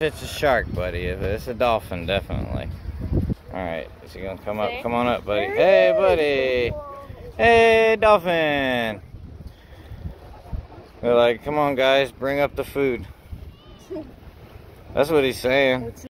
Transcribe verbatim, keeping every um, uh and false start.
It's a shark, buddy. If it's a dolphin, definitely. Alright, is he gonna come up? Come on up, buddy. Hey, buddy! Hey, dolphin! They're like, come on, guys, bring up the food. That's what he's saying.